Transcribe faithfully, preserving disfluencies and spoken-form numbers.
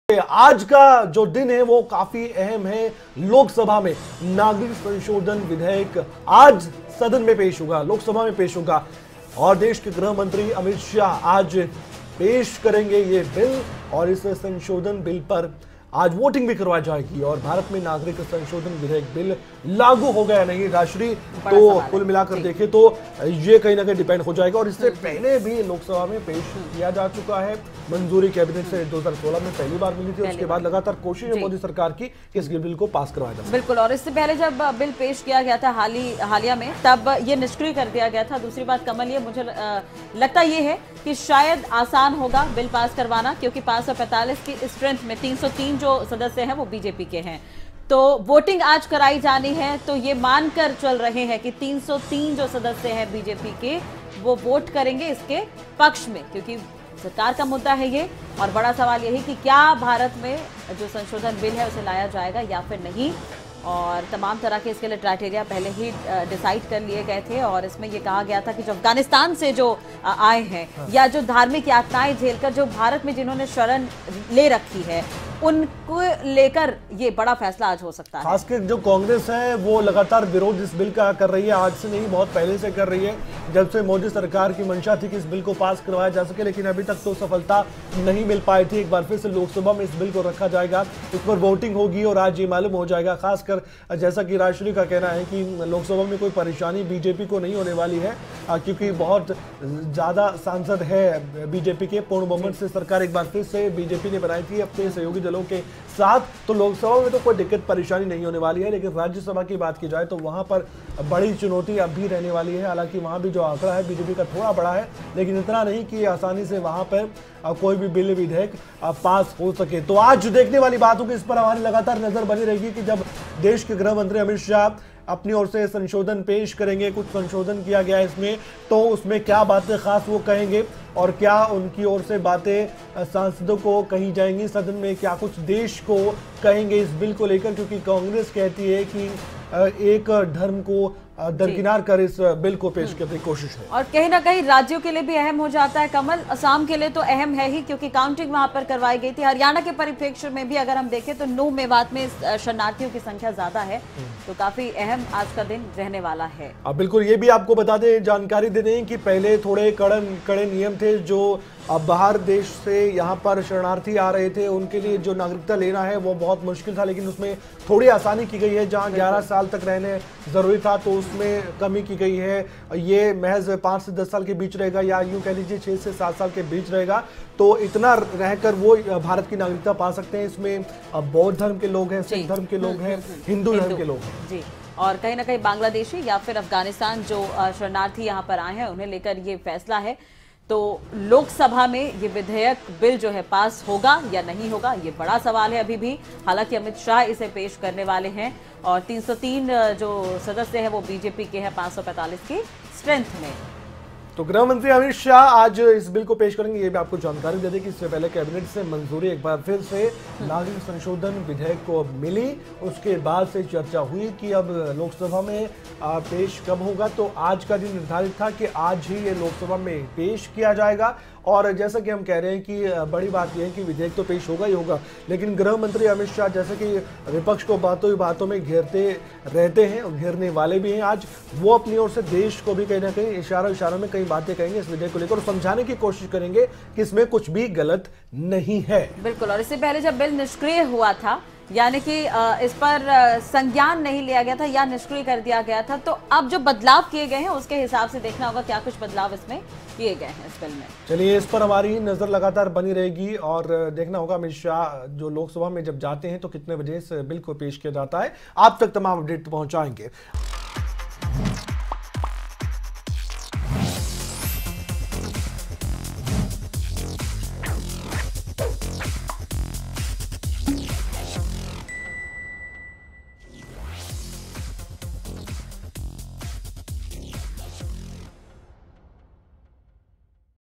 आज का जो दिन है वो काफी अहम है। लोकसभा में नागरिक संशोधन विधेयक आज सदन में पेश होगा, लोकसभा में पेश होगा और देश के गृह मंत्री अमित शाह आज पेश करेंगे ये बिल और इस संशोधन बिल पर आज वोटिंग भी करवाई जाएगी और भारत में नागरिक संशोधन विधेयक बिल लागू हो गया नहीं राष्ट्रीय तो कुल मिलाकर देखें तो ये कहीं ना कहीं डिपेंड हो जाएगा। और इससे पहले भी लोकसभा में पेश किया जा चुका है, मंजूरी कैबिनेट से दो हज़ार सोलह में पहली बार मिली थी, उसके बाद लगातार कोशिश है मोदी सरकार की इस बिल को पास करवाया जाए। बिल्कुल, और इससे पहले जब बिल पेश किया गया था हाल ही हालिया में, तब ये निष्क्रिय कर दिया गया था। दूसरी बात कमल, ये मुझे लगता ये है कि शायद आसान होगा बिल पास करवाना, क्योंकि पाँच सौ पैंतालीस की स्ट्रेंथ में तीन सौ तीन जो सदस्य हैं वो बीजेपी के हैं, तो वोटिंग आज कराई जानी है। तो ये मानकर चल रहे हैं कि तीन सौ तीन जो सदस्य हैं बीजेपी के वो वोट करेंगे इसके पक्ष में, क्योंकि सरकार का मुद्दा है ये। और बड़ा सवाल यही कि क्या भारत में जो संशोधन बिल है उसे लाया जाएगा या फिर नहीं, और तमाम तरह के इसके लिए क्राइटेरिया पहले ही डिसाइड कर लिए गए थे। और इसमें ये कहा गया था कि जो अफगानिस्तान से जो आए हैं या जो धार्मिक यातनाएं झेलकर जो भारत में जिन्होंने शरण ले रखी है, उनको लेकर ये बड़ा फैसला आज हो सकता है। खासकर जो कांग्रेस है वो लगातार विरोध इस बिल का कर रही है, आज से नहीं बहुत पहले से कर रही है, जब से मोदी सरकार की मंशा थी कि इस बिल को पास करवाया जा सके, लेकिन अभी तक तो सफलता नहीं मिल पाई थी। एक बार फिर से लोकसभा में इस बिल को रखा जाएगा, इस पर वोटिंग होगी और आज ये मालूम हो जाएगा। खासकर जैसा कि राष्ट्रीय का कहना है कि लोकसभा में कोई परेशानी बीजेपी को नहीं होने वाली है, क्योंकि बहुत ज्यादा सांसद है बीजेपी के, पूर्ण बहुमत से सरकार एक बार फिर से बीजेपी ने बनाई थी अपने सहयोगी दलों के साथ, तो लोकसभा में तो कोई दिक्कत परेशानी नहीं होने वाली है। लेकिन राज्यसभा की बात की जाए तो वहां पर बड़ी चुनौती अब भी रहने वाली है। हालांकि वहां भी जो आंकड़ा है बीजेपी का थोड़ा बड़ा है, लेकिन इतना नहीं कि आसानी से वहां पर कोई भी बिल विधेयक पास हो सके। तो आज देखने वाली बात होगी, इस पर हमारी लगातार नजर बनी रहेगी कि जब देश के गृह मंत्री अमित शाह अपनी ओर से संशोधन पेश करेंगे, कुछ संशोधन किया गया है इसमें, तो उसमें क्या बातें खास वो कहेंगे और क्या उनकी ओर से बातें सांसदों को कही जाएंगी, सदन में क्या कुछ देश को कहेंगे इस बिल को लेकर, क्योंकि कांग्रेस कहती है कि एक धर्म को दरकिनार कर इस बिल को पेश करने की कोशिश है। और कहीं ना कहीं राज्यों के लिए भी अहम हो जाता है कमल, असम के लिए तो अहम है ही, क्योंकि काउंटिंग वहां पर करवाई गई थी। हरियाणा के परिप्रेक्ष्य में भी अगर हम देखें तो नू मेवात में शरणार्थियों की संख्या ज्यादा है, तो काफी अहम आज का दिन रहने वाला है। अब बिल्कुल ये भी आपको बता दें, जानकारी दे दें कि पहले थोड़े कड़े कड़े नियम थे, जो अब बाहर देश से यहाँ पर शरणार्थी आ रहे थे उनके लिए जो नागरिकता लेना है वो बहुत मुश्किल था, लेकिन उसमें थोड़ी आसानी की गई है। जहाँ ग्यारह साल तक रहने जरूरी था तो उसमें कमी की गई है, ये महज पाँच से दस साल के बीच रहेगा, या यूँ कह लीजिए छः से सात साल के बीच रहेगा, तो इतना रहकर वो भारत की नागरिकता पा सकते हैं। इसमें बौद्ध धर्म के लोग हैं, सिख धर्म के लोग हैं, हिंदू धर्म के लोग हैं जी। और कहीं ना कहीं बांग्लादेशी या फिर अफगानिस्तान जो शरणार्थी यहाँ पर आए हैं उन्हें लेकर ये फैसला है। तो लोकसभा में ये विधेयक बिल जो है पास होगा या नहीं होगा, ये बड़ा सवाल है अभी भी। हालांकि अमित शाह इसे पेश करने वाले हैं और तीन सौ तीन जो सदस्य हैं वो बीजेपी के हैं पाँच सौ पैंतालीस की स्ट्रेंथ में। तो गृह मंत्री अमित शाह आज इस बिल को पेश करेंगे। ये भी आपको जानकारी दे दें कि इससे पहले कैबिनेट से मंजूरी एक बार फिर से नागरिक संशोधन विधेयक को मिली, उसके बाद से चर्चा हुई कि अब लोकसभा में पेश कब होगा। तो आज का दिन निर्धारित था कि आज ही ये लोकसभा में पेश किया जाएगा। और जैसा कि हम कह रहे हैं कि बड़ी बात यह है कि विधेयक तो पेश होगा ही होगा, लेकिन गृह मंत्री अमित शाह जैसे कि विपक्ष को बातों ही बातों में घेरते रहते हैं और घेरने वाले भी हैं, आज वो अपनी ओर से देश को भी कहीं ना कहीं इशारा इशारों में कई बातें कहेंगे इस विधेयक को लेकर और समझाने की कोशिश करेंगे कि इसमें कुछ भी गलत नहीं है। बिल्कुल, और इससे पहले जब बिल निष्क्रिय हुआ था, यानी कि इस पर संज्ञान नहीं लिया गया था या निष्क्रिय कर दिया गया था, तो अब जो बदलाव किए गए हैं उसके हिसाब से देखना होगा क्या कुछ बदलाव इसमें किए गए हैं इस बिल में। चलिए, इस पर हमारी नजर लगातार बनी रहेगी और देखना होगा अमित शाह जो लोकसभा में जब जाते हैं तो कितने बजे इस बिल को पेश किया जाता है। आप तक तमाम अपडेट पहुंचाएंगे।